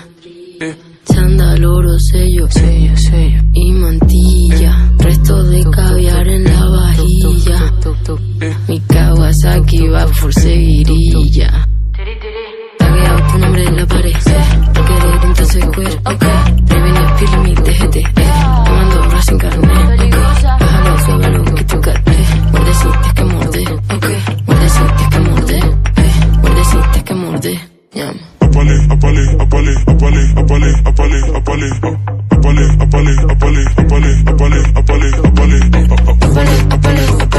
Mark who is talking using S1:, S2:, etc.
S1: Chándal, oro, sello y mantilla. Resto de caviar en la vajilla. Mi Kawasaki va por seguirilla. Tagueado tu nombre en la pared. Querer entonces queer, ok. Prevenir, feeling me, déjate, tomando bras sin carnet, ok. Bájalo, suave lo que tocaste. Muerdeciste que morder, ok. Muerdeciste que morder, muerdeciste que morder. Llama.
S2: Apale, apale, apale, apale, apale, apale, apale, apale, apale, apale, apale, apale, apale, apale, apale, apale, apale.